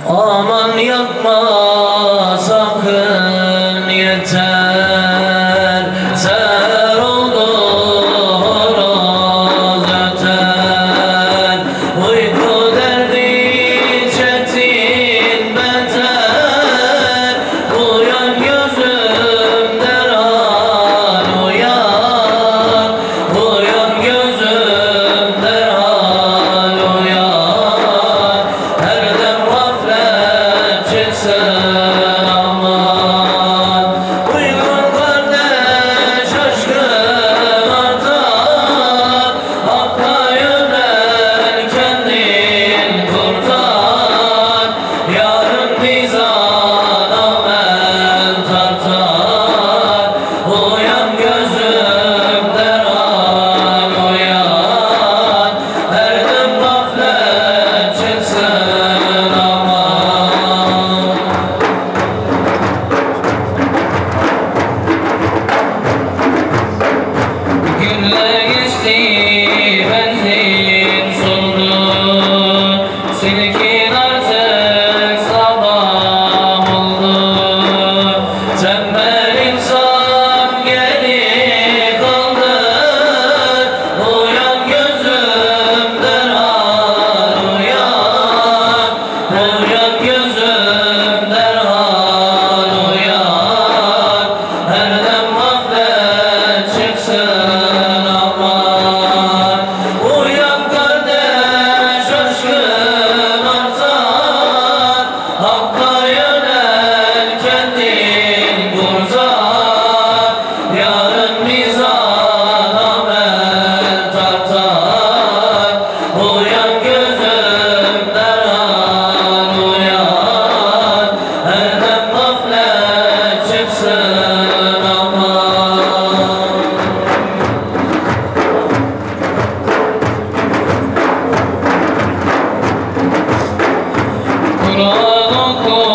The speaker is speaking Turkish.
Aman yapma sakın yeter, ser oldu horoz öter. Uyku derdi çetin beter, uyan gözüm derhal uyan, uyan gözüm derhal uyan. Her dem gaflet çıksın aman, uygun kardeş aşkın artar. Hakka yönel kendin kurtar, yarın mizan amel tartar. Uyan gözüm derhal uyan, her dem gaflet çıksın aman. Günler geçti, benzin soldu, silkin artık sabah oldu. Tembel insan geri kaldı, uyan gözüm derhal uyan, uyan gözüm derhal uyan. Her dem gaflet çıksın aman, uyan kardeş aşkın artar. Hakka yönel kendin kurtar, yarın mizan amel tartar. Uyan gözüm derhal uyan, her dem gaflet çıksın aman. Kur'an oku